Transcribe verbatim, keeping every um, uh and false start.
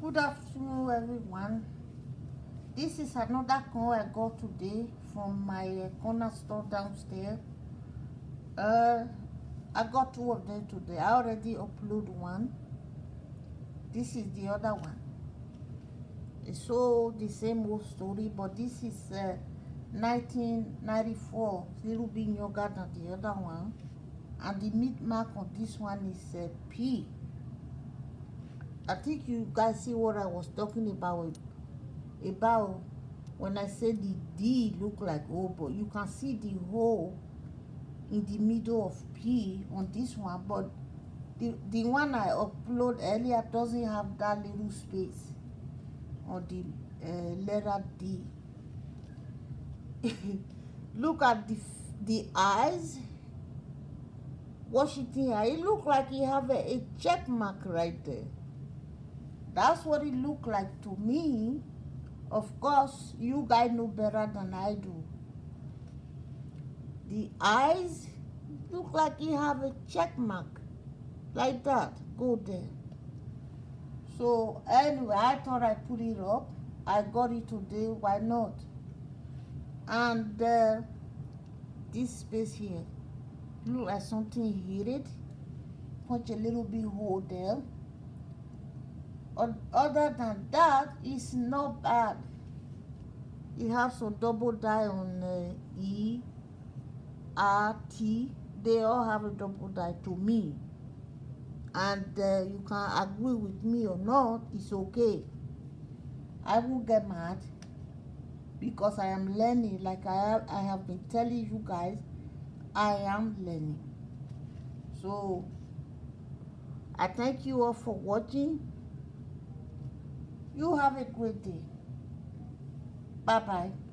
Good afternoon, everyone. This is another call I got today from my uh, corner store downstairs. Uh, I got two of them today. I already uploaded one. This is the other one. It's so the same old story, but this is uh, nineteen ninety-four, little bit younger than the other one, and the meat mark on this one is uh, P. I think you guys see what I was talking about about when I said the D look like O, but you can see the hole in the middle of P on this one, but the, the one I uploaded earlier doesn't have that little space on the uh, letter D. Look at the the eyes. Washington eye. It look like he have a, a check mark right there. That's what it looked like to me. Of course, you guys know better than I do. The eyes look like you have a check mark. Like that. Go there. So, anyway, I thought I'd put it up. I got it today. Why not? And uh, this space here. Look like something hit it. Punch a little bit hole there. Other than that, it's not bad. You have some double die on uh, E, R, T. They all have a double die to me. And uh, you can agree with me or not, it's okay. I won't get mad because I am learning. Like I have, I have been telling you guys, I am learning. So, I thank you all for watching. You have a great day. Bye-bye.